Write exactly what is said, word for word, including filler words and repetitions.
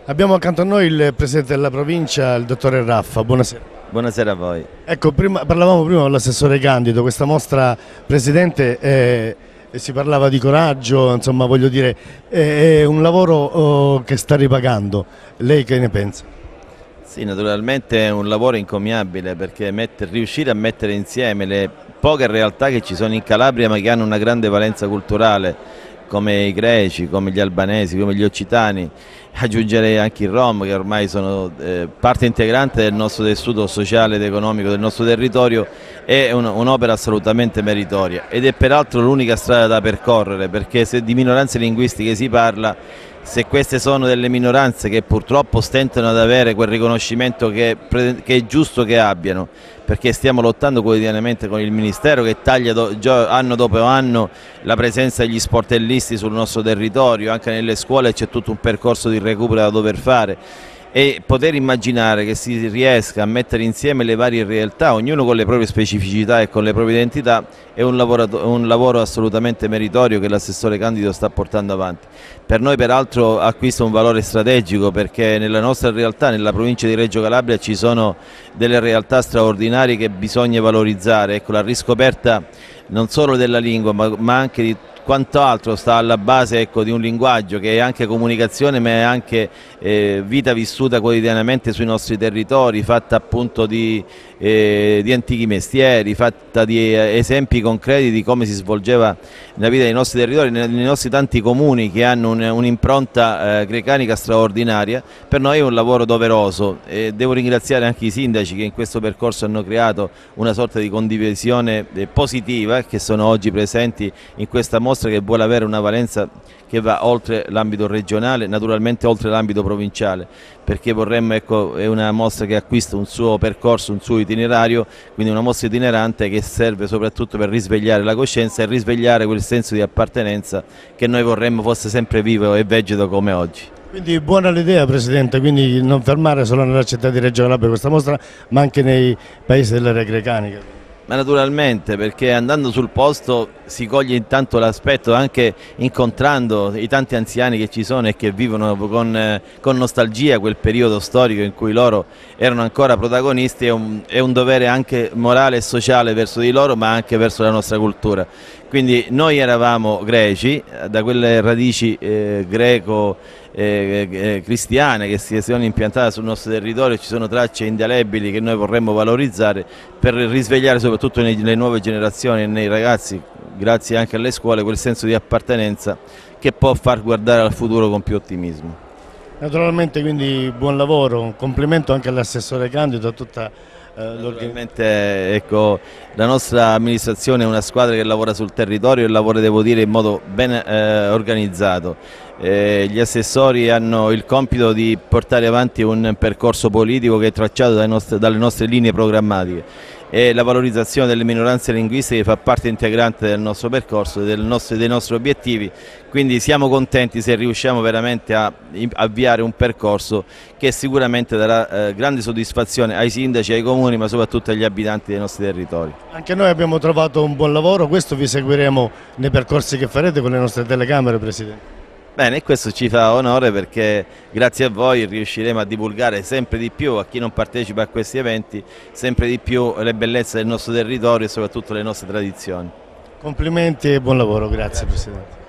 Abbiamo accanto a noi il Presidente della Provincia, il Dottore Raffa. Buonasera. Buonasera a voi. Ecco, prima, parlavamo prima con l'assessore Candido, questa mostra, Presidente, eh, si parlava di coraggio, insomma voglio dire, è, è un lavoro oh, che sta ripagando. Lei che ne pensa? Sì, naturalmente è un lavoro incommiabile perché mettere, riuscire a mettere insieme le poche realtà che ci sono in Calabria ma che hanno una grande valenza culturale, come i greci, come gli albanesi, come gli occitani, aggiungerei anche i rom che ormai sono eh, parte integrante del nostro tessuto sociale ed economico del nostro territorio, è un'opera assolutamente meritoria ed è peraltro l'unica strada da percorrere, perché se di minoranze linguistiche si parla, se queste sono delle minoranze che purtroppo stentano ad avere quel riconoscimento che, che è giusto che abbiano, perché stiamo lottando quotidianamente con il Ministero che taglia do, anno dopo anno la presenza degli sportellisti sul nostro territorio, anche nelle scuole c'è tutto un percorso di recupero da dover fare, e poter immaginare che si riesca a mettere insieme le varie realtà, ognuno con le proprie specificità e con le proprie identità, è un lavoro, un lavoro assolutamente meritorio che l'assessore Candido sta portando avanti. Per noi peraltro acquista un valore strategico perché nella nostra realtà, nella provincia di Reggio Calabria, ci sono delle realtà straordinarie che bisogna valorizzare. Ecco, la riscoperta non solo della lingua ma, ma anche di quanto altro sta alla base, ecco, di un linguaggio che è anche comunicazione ma è anche eh, vita vissuta quotidianamente sui nostri territori, fatta appunto di, eh, di antichi mestieri, fatta di eh, esempi concreti di come si svolgeva la vita dei nostri territori, nei, nei nostri tanti comuni che hanno un'impronta un eh, grecanica straordinaria. Per noi è un lavoro doveroso e devo ringraziare anche i sindaci che in questo percorso hanno creato una sorta di condivisione eh, positiva, che sono oggi presenti in questa mostra che vuole avere una valenza che va oltre l'ambito regionale, naturalmente oltre l'ambito provinciale, perché vorremmo, ecco, è una mostra che acquista un suo percorso, un suo itinerario, quindi una mostra itinerante che serve soprattutto per risvegliare la coscienza e risvegliare quel senso di appartenenza che noi vorremmo fosse sempre vivo e vegeto come oggi. Quindi buona l'idea, Presidente, quindi non fermare solo nella città di Reggio Calabria questa mostra, ma anche nei paesi dell'area grecanica. Ma naturalmente, perché andando sul posto si coglie intanto l'aspetto, anche incontrando i tanti anziani che ci sono e che vivono con, eh, con nostalgia quel periodo storico in cui loro erano ancora protagonisti, è un, è un dovere anche morale e sociale verso di loro ma anche verso la nostra cultura. Quindi noi eravamo greci, da quelle radici eh, greco eh, eh, cristiane che si sono impiantate sul nostro territorio, ci sono tracce indelebili che noi vorremmo valorizzare per risvegliare soprattutto nelle nuove generazioni e nei ragazzi, grazie anche alle scuole, quel senso di appartenenza che può far guardare al futuro con più ottimismo. Naturalmente, quindi buon lavoro, un complimento anche all'assessore Candido, a tutta eh, l'organizzazione. Ecco, la nostra amministrazione è una squadra che lavora sul territorio e lavora, devo dire, in modo ben eh, organizzato. Eh, gli assessori hanno il compito di portare avanti un percorso politico che è tracciato dalle nostre, dalle nostre linee programmatiche, e la valorizzazione delle minoranze linguistiche fa parte integrante del nostro percorso, del nostro, dei nostri obiettivi, quindi siamo contenti se riusciamo veramente a avviare un percorso che sicuramente darà eh, grande soddisfazione ai sindaci, ai comuni ma soprattutto agli abitanti dei nostri territori. Anche noi abbiamo trovato un buon lavoro, questo vi seguiremo nei percorsi che farete con le nostre telecamere, Presidente. Bene, questo ci fa onore perché grazie a voi riusciremo a divulgare sempre di più a chi non partecipa a questi eventi, sempre di più le bellezze del nostro territorio e soprattutto le nostre tradizioni. Complimenti e buon lavoro, grazie, grazie. Presidente.